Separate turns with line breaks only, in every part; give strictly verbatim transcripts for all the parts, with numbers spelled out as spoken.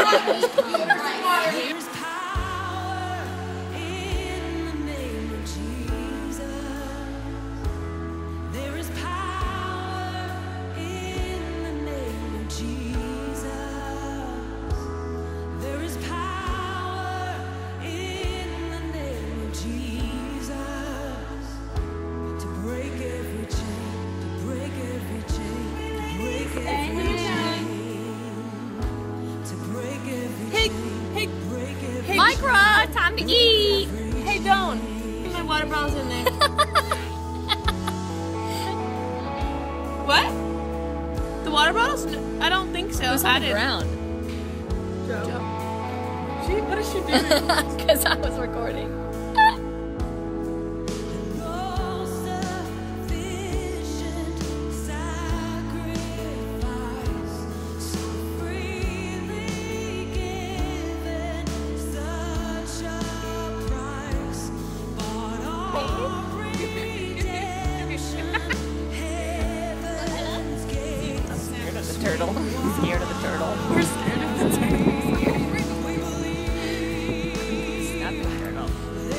Micra, time to eat.
Hey, don't. My water bottle's in there. What? The water bottles? No, I don't think so.
It was
I
on the
didn't.
ground.
Joe. She, what is she doing?
Because I was recording.
Turtle. I'm scared of the turtle.
We're scared of the turtle.
Snapping turtle.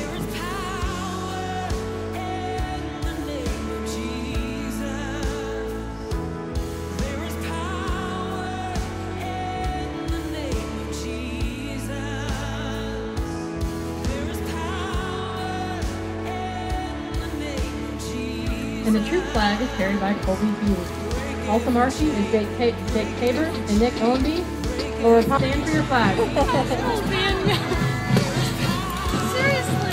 And the troop flag is carried by Colby Hughes. Also marching is Jake, Jake Tabor and Nick Owenby. Or stand for your flag.
Seriously.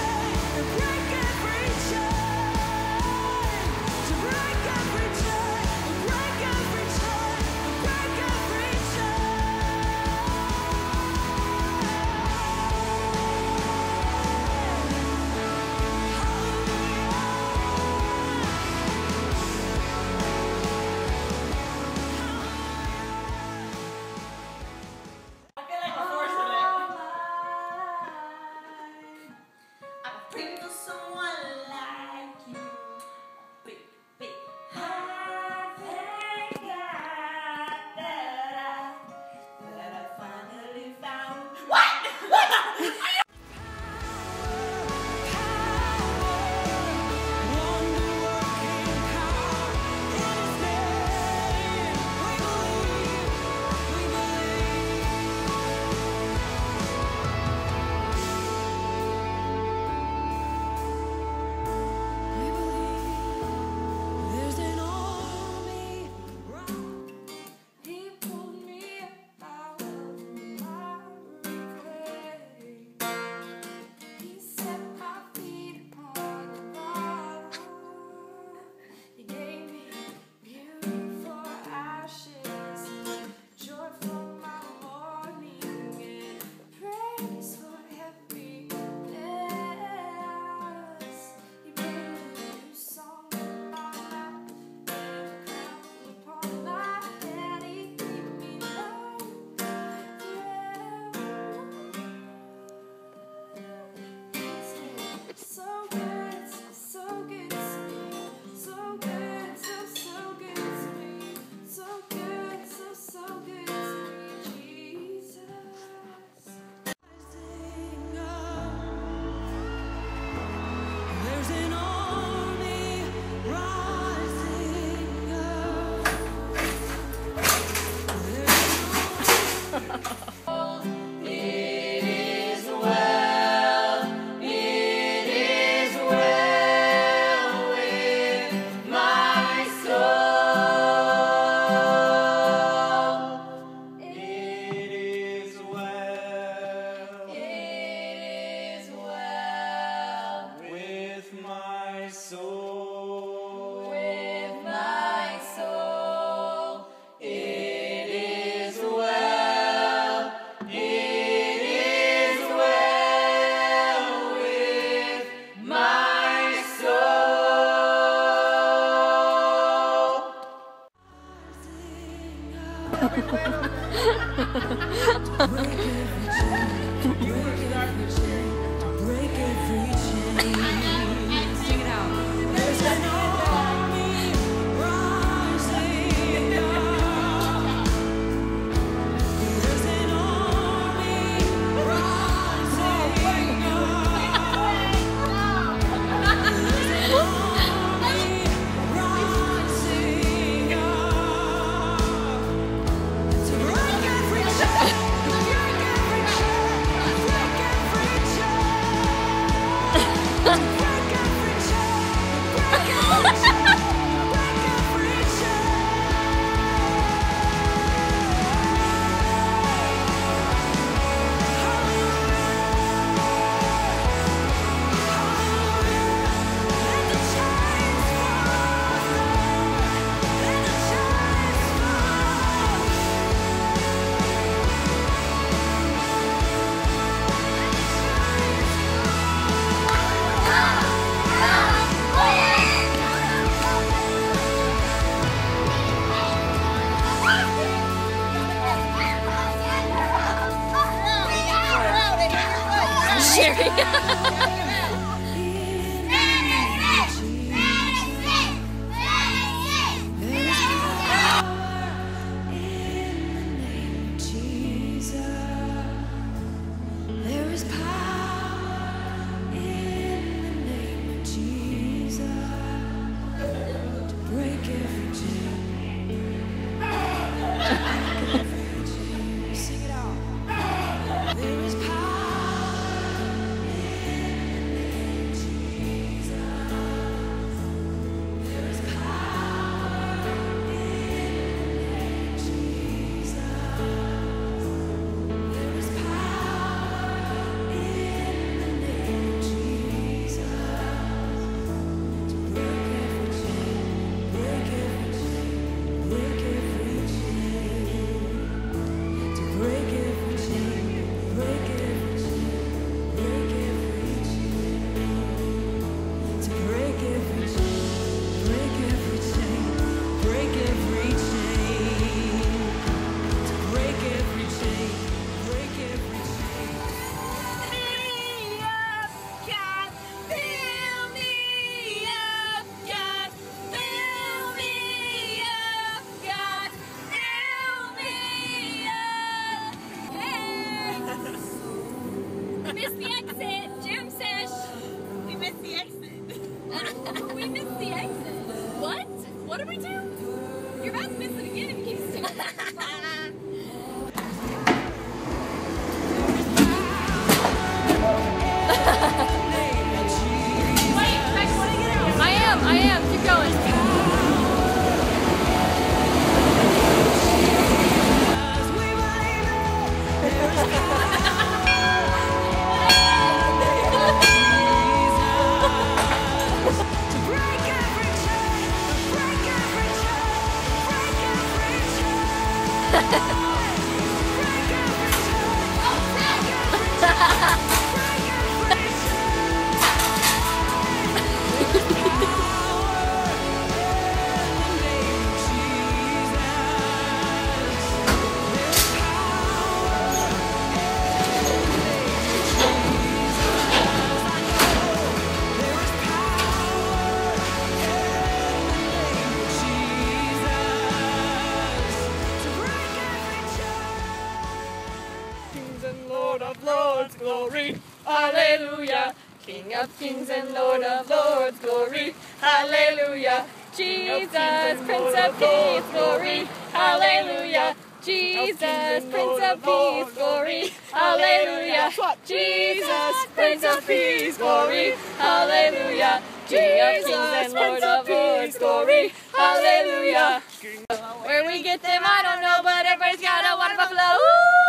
To break every chain,
What did we do? You're about to miss it again if you keep sticking. I am, I am. Keep going.
Lord of Lords, glory, hallelujah. King of kings and Lord of Lords, glory, hallelujah. Jesus, Prince of Peace, glory, hallelujah. Jesus, Prince of Peace, glory, hallelujah. Jesus, Prince of Peace, glory, hallelujah. King of kings and Lord of Lords, glory, hallelujah. Where we get them, I don't know, but everybody's got a water buffalo. Ooh!